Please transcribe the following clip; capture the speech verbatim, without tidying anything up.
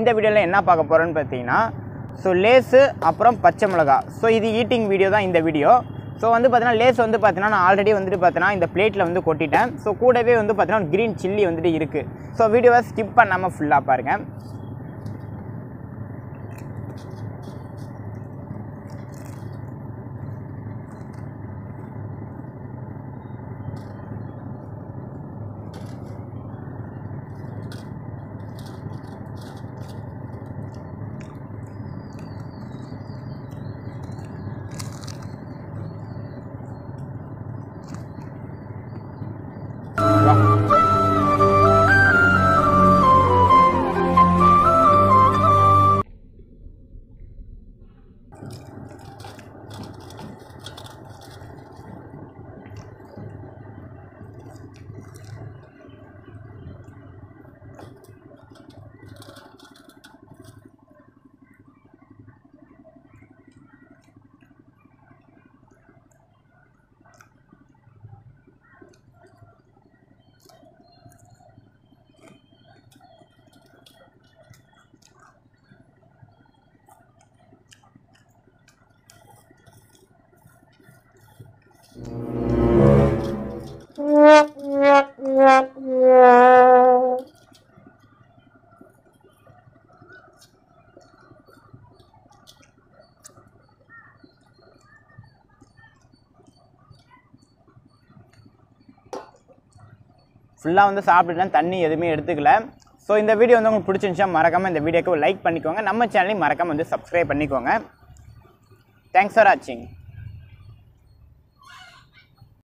இந்த வீடியோவில் என்ன பார்க்க போகிறோன்னு பார்த்தீங்கன்னா ஸோ லேஸு அப்புறம் பச்சை மிளகா. ஸோ இது ஈட்டிங் வீடியோ தான் இந்த வீடியோ. ஸோ வந்து பார்த்தீங்கன்னா லேஸ் வந்து பார்த்தீங்கன்னா நான் ஆல்ரெடி வந்துட்டு பார்த்தீங்கன்னா இந்த பிளேட்டில் வந்து கொட்டிட்டேன். ஸோ கூடவே வந்து பார்த்தீங்கன்னா க்ரீன் சில்லி வந்துட்டு இருக்குது. ஸோ வீடியோவை ஸ்கிப் பண்ணாமல் ஃபுல்லாக பாருங்கள். ஃபுல்லாக வந்து சாப்பிட்டுட்டேன், தண்ணி எதுவுமே எடுத்துக்கல. ஸோ இந்த வீடியோ வந்து உங்களுக்கு பிடிச்சிருந்துச்சா மறக்காமல் இந்த வீடியோக்கு லைக் பண்ணிக்கோங்க. நம்ம சேனலையும் மறக்காமல் வந்து சப்ஸ்கிரைப் பண்ணிக்கோங்க. தேங்க்ஸ் ஃபார் வாட்சிங்.